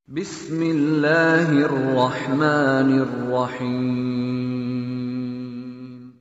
Bismillahirrahmanirrahim.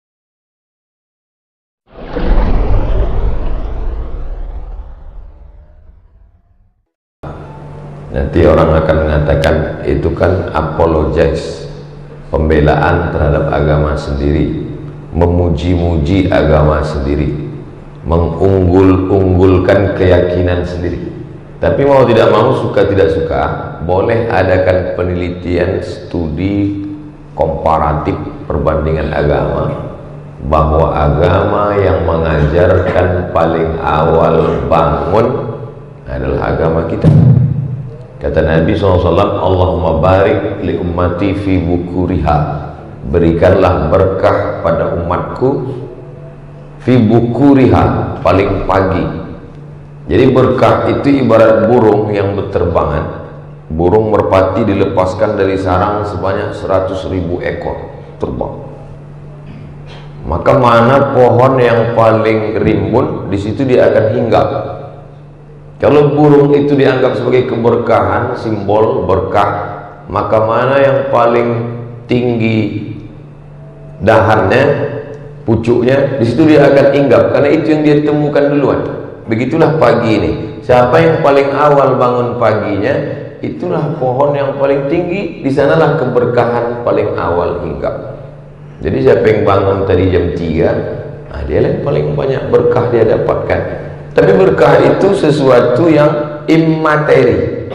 Nanti orang akan mengatakan itu kan apologize, pembelaan terhadap agama sendiri, memuji-muji agama sendiri, mengunggul-unggulkan keyakinan sendiri. Tapi mau tidak mau, suka tidak suka, boleh adakan penelitian studi komparatif perbandingan agama, bahwa agama yang mengajarkan paling awal bangun adalah agama kita. Kata Nabi SAW, Allahumma barik li ummati fi bukuriha, berikanlah berkah pada umatku fi bukuriha, paling pagi. Jadi berkah itu ibarat burung yang berterbangan. Burung merpati dilepaskan dari sarang sebanyak 100.000 ekor terbang. Maka mana pohon yang paling rimbun, di situ dia akan hinggap. Kalau burung itu dianggap sebagai keberkahan, simbol berkah, maka mana yang paling tinggi dahannya, pucuknya, di situ dia akan hinggap, karena itu yang dia temukan duluan. Begitulah pagi ini, siapa yang paling awal bangun paginya, itulah pohon yang paling tinggi, di sanalah keberkahan paling awal hinggap. Jadi siapa yang bangun tadi jam 3, dia yang paling banyak berkah dia dapatkan. Tapi berkah itu sesuatu yang immateri,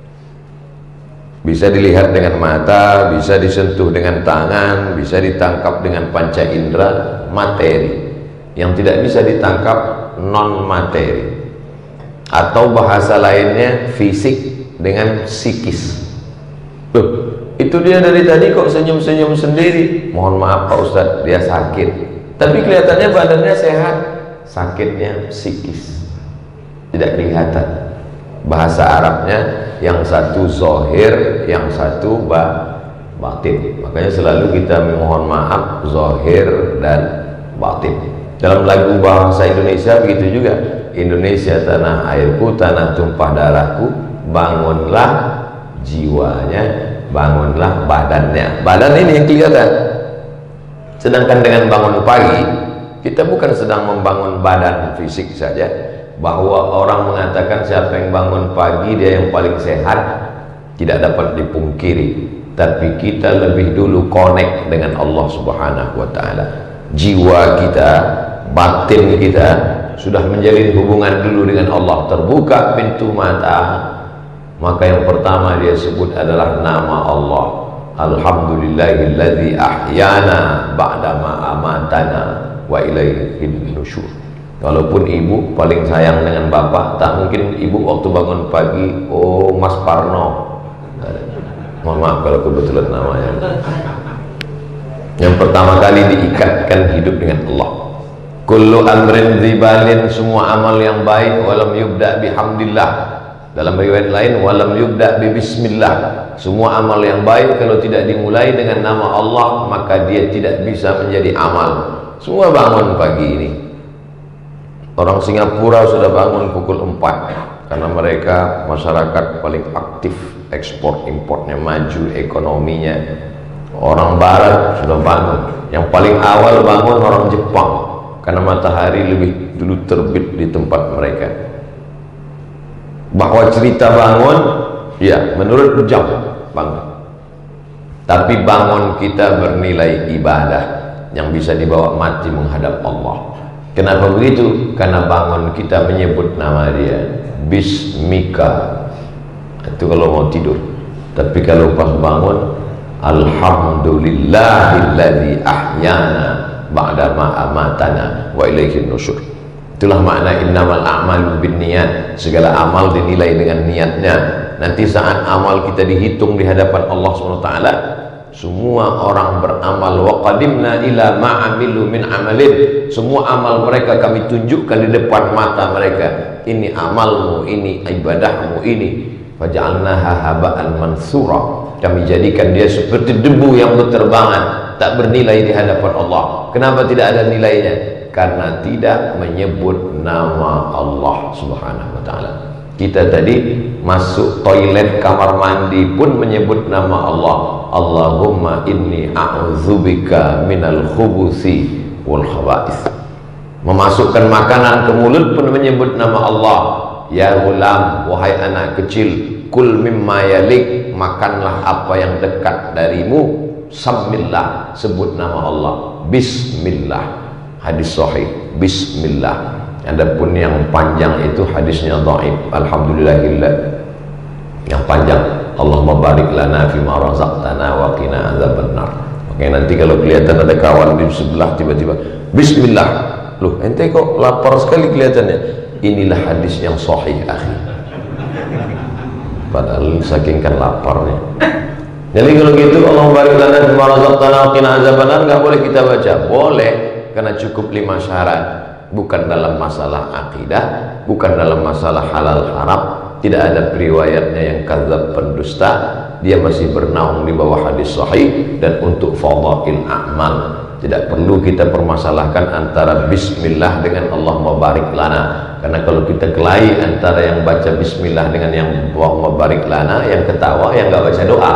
bisa dilihat dengan mata, bisa disentuh dengan tangan, bisa ditangkap dengan panca indera, materi. Yang tidak bisa ditangkap non materi, atau bahasa lainnya fisik dengan psikis. Itu dia dari tadi kok senyum-senyum sendiri. Mohon maaf Pak Ustadz, dia sakit, tapi kelihatannya badannya sehat. Sakitnya psikis, tidak kelihatan. Bahasa Arabnya yang satu zohir, yang satu batin. Makanya selalu kita memohon maaf zohir dan batin. Dalam lagu bahasa Indonesia begitu juga. Indonesia tanah airku, tanah tumpah darahku, bangunlah jiwanya, bangunlah badannya. Badan ini yang kelihatan. Sedangkan dengan bangun pagi, kita bukan sedang membangun badan fisik saja. Bahwa orang mengatakan siapa yang bangun pagi dia yang paling sehat, tidak dapat dipungkiri. Tapi kita lebih dulu connect dengan Allah Subhanahu wa ta'ala. Jiwa kita, batin kita sudah menjalin hubungan dulu dengan Allah. Terbuka pintu mata, maka yang pertama dia sebut adalah nama Allah. Alhamdulillahilladzi ahyana ba'dama amatana wa ilaihin nusyur. Walaupun ibu paling sayang dengan bapak, tak mungkin ibu waktu bangun pagi, oh Mas Parno, mohon maaf kalau kebetulan namanya. Yang pertama kali diikatkan hidup dengan Allah. Kullu amrin zibalin, semua amal yang baik, walam yubda bihamdillah. Dalam riwayat lain, walam yubda bi bismillah. Semua amal yang baik kalau tidak dimulai dengan nama Allah, maka dia tidak bisa menjadi amal. Semua bangun pagi ini. Orang Singapura sudah bangun pukul 4, karena mereka masyarakat paling aktif, ekspor importnya maju, ekonominya. Orang Barat sudah bangun. Yang paling awal bangun orang Jepang, karena matahari lebih dulu terbit di tempat mereka. Bahwa cerita bangun, ya menurut jam bangun. Tapi bangun kita bernilai ibadah yang bisa dibawa mati menghadap Allah. Kenapa begitu? Karena bangun kita menyebut nama dia, Bismika. Itu kalau mau tidur. Tapi kalau pas bangun, Alhamdulillahilladzi ahyana ba'dama amatana wa ilaihin nusyur. Itulah makna innamal a'malu binniyat. Segala amal dinilai dengan niatnya. Nanti saat amal kita dihitung di hadapan Allah SWT, semua orang beramal, wa qadimna ila ma'amilu min amalin. Semua amal mereka kami tunjukkan di depan mata mereka. Ini amalmu, ini ibadahmu, ini. Faja'alnaha haba'an mansura. Kami jadikan dia seperti debu yang berterbangan, tak bernilai di hadapan Allah. Kenapa tidak ada nilainya? Karena tidak menyebut nama Allah Subhanahu wa ta'ala. Kita tadi masuk toilet kamar mandi pun menyebut nama Allah. Allahumma inni a'udzubika minal khubusi wal khaba'is. Memasukkan makanan ke mulut pun menyebut nama Allah. Ya gulam, wahai anak kecil, kul mimma yalik, makanlah apa yang dekat darimu. Samillah, sebut nama Allah. Bismillah. Hadis sahih, bismillah. Adapun yang panjang itu hadisnya dhaif. Alhamdulillahillah. Yang panjang, Allahumma barik lana fima razaqtana wa qina adzabannar. Oke, nanti kalau kelihatan ada kawan di sebelah tiba-tiba bismillah. Loh, ente kok lapar sekali kelihatannya. Inilah hadis yang sahih, akhi. Padahal saking kan laparnya. Jadi kalau gitu, Allahumma barik lana fima razaqtana wa qina adzabannar, enggak boleh kita baca. Boleh, karena cukup 5 syarat. Bukan dalam masalah akidah, bukan dalam masalah halal haram, tidak ada periwayatnya yang kadzab pendusta, dia masih bernaung di bawah hadis sahih. Dan untuk fadhail a'mal tidak perlu kita permasalahkan antara bismillah dengan Allahumma barik lana, karena kalau kita kelahi antara yang baca bismillah dengan yang Allahumma barik lana, yang ketawa yang nggak baca doa.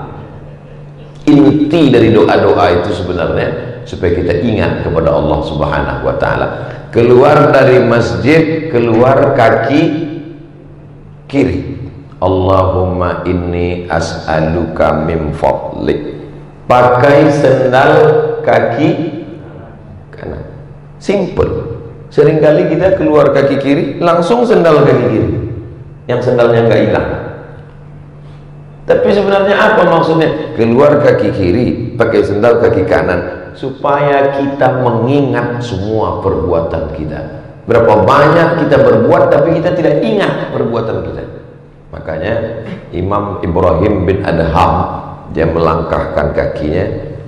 Inti dari doa-doa itu sebenarnya supaya kita ingat kepada Allah Subhanahu wa ta'ala. Keluar dari masjid, keluar kaki kiri, Allahumma inni as'aluka min fadlik. Pakai sendal kaki kanan. Simple. Seringkali kita keluar kaki kiri, langsung sendal kaki kiri, yang sendalnya nggak hilang. Tapi sebenarnya apa maksudnya? Keluar kaki kiri, pakai sendal kaki kanan, supaya kita mengingat semua perbuatan kita. Berapa banyak kita berbuat tapi kita tidak ingat perbuatan kita. Makanya Imam Ibrahim bin Adham, dia melangkahkan kakinya,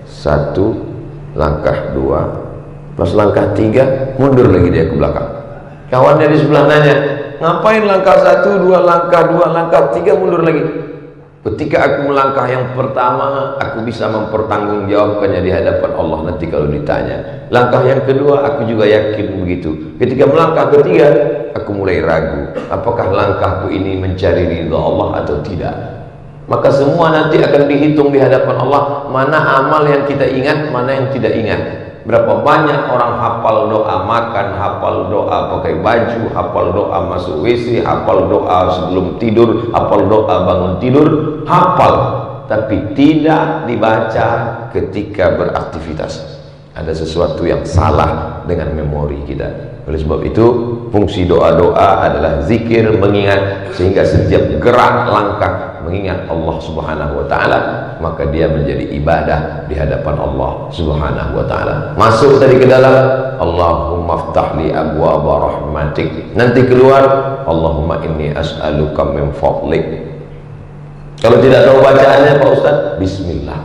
1 langkah, 2, pas langkah 3 mundur lagi dia ke belakang. Kawannya di sebelah nanya, ngapain langkah 1, 2 langkah, 2 langkah, 3 mundur lagi? Ketika aku melangkah yang pertama, aku bisa mempertanggungjawabkannya di hadapan Allah nanti kalau ditanya. Langkah yang kedua, aku juga yakin begitu. Ketika melangkah ketiga, aku mulai ragu, apakah langkahku ini mencari ridha Allah atau tidak. Maka semua nanti akan dihitung di hadapan Allah, mana amal yang kita ingat, mana yang tidak ingat. Berapa banyak orang hafal doa makan, hafal doa pakai baju, hafal doa masuk WC, hafal doa sebelum tidur, hafal doa bangun tidur, hafal, tapi tidak dibaca ketika beraktivitas. Ada sesuatu yang salah dengan memori kita. Oleh sebab itu, fungsi doa-doa adalah zikir, mengingat, sehingga setiap gerak langkah mengingat Allah Subhanahu wa ta'ala, maka dia menjadi ibadah di hadapan Allah Subhanahu wa ta'ala. Masuk tadi ke dalam, Allahumma ftahli abwaaba rahmatik. Nanti keluar, Allahumma inni as'aluka min fadlik. Kalau tidak tahu bacaannya Pak Ustaz, bismillah,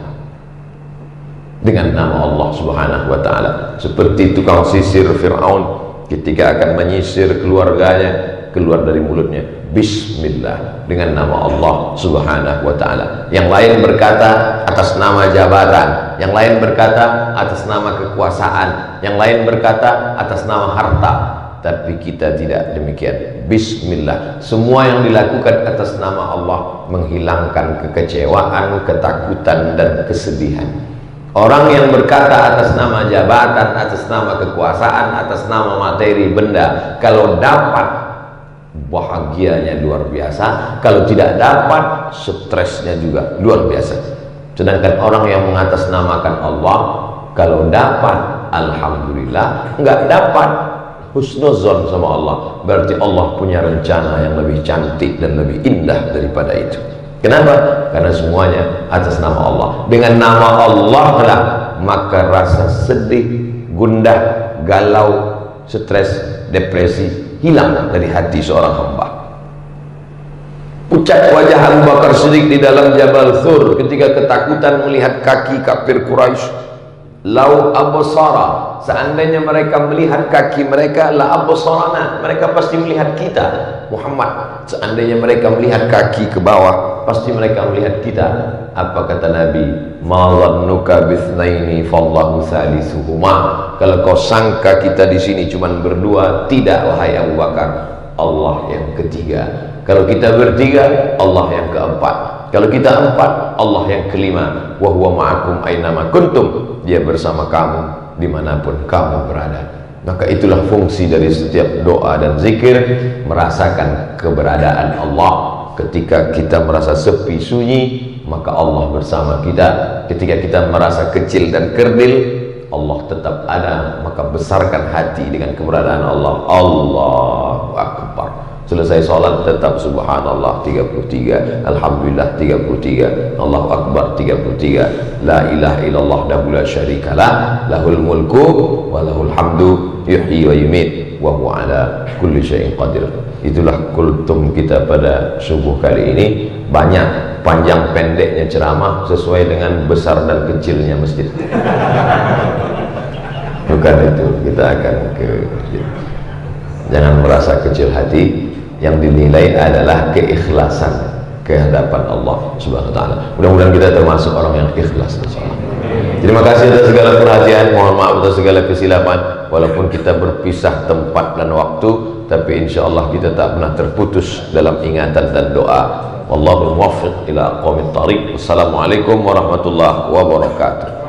dengan nama Allah Subhanahu wa ta'ala. Seperti tukang sisir Fir'aun ketika akan menyisir keluarganya, keluar dari mulutnya bismillah, dengan nama Allah Subhanahu wa ta'ala. Yang lain berkata atas nama jabatan, yang lain berkata atas nama kekuasaan, yang lain berkata atas nama harta, tapi kita tidak demikian. Bismillah, semua yang dilakukan atas nama Allah menghilangkan kekecewaan, ketakutan dan kesedihan. Orang yang berkata atas nama jabatan, atas nama kekuasaan, atas nama materi benda, kalau dapat bahagianya luar biasa, kalau tidak dapat stresnya juga luar biasa. Sedangkan orang yang mengatasnamakan Allah, kalau dapat alhamdulillah, enggak dapat husnuzon sama Allah, berarti Allah punya rencana yang lebih cantik dan lebih indah daripada itu. Kenapa? Karena semuanya atas nama Allah. Dengan nama Allah lah maka rasa sedih, gundah, galau, stres, depresi hilang dari hati seorang hamba. Pucat wajah Abu Bakar Siddiq di dalam Jabal Thur ketika ketakutan melihat kaki kafir Quraisy. Lau absara, seandainya mereka melihat kaki mereka, la absarana, mereka pasti melihat kita Muhammad. Seandainya mereka melihat kaki ke bawah, pasti mereka melihat kita. Apa kata Nabi? Ma dhannuka bitsnaini fallahu salisuhuma. Kalau kau sangka kita di sini cuma berdua, tidak wahai Abu Bakar, Allah yang ketiga. Kalau kita bertiga, Allah yang keempat. Kalau kita empat, Allah yang kelima. Wa huwa ma'akum ainama kuntum. Dia bersama kamu dimanapun kamu berada. Maka itulah fungsi dari setiap doa dan zikir, merasakan keberadaan Allah. Ketika kita merasa sepi sunyi, maka Allah bersama kita. Ketika kita merasa kecil dan kerdil, Allah tetap ada. Maka besarkan hati dengan keberadaan Allah. Allahu Akbar. Selesai sholat tetap subhanallah 33, alhamdulillah 33, Allahu Akbar 33, la ilaha illallah wahdahu la syarikalah, lahul mulku wa lahul hamdu yuhyi wa yumiit wa huwa ala kulli syai'in qadir. Itulah kultum kita pada subuh kali ini. Banyak panjang pendeknya ceramah sesuai dengan besar dan kecilnya masjid. Bukan itu, kita akan ke masjid. Jangan merasa kecil hati. Yang dinilai adalah keikhlasan ke hadapan Allah Subhanahu wa taala. Mudah-mudahan kita termasuk orang yang ikhlas insyaallah. Terima kasih atas segala perhatian, mohon maaf atas segala kesilapan. Walaupun kita berpisah tempat dan waktu, tapi insyaallah kita tak pernah terputus dalam ingatan dan doa. Wallahu muwaffiq ila aqwamit thariq. Wassalamualaikum warahmatullahi wabarakatuh.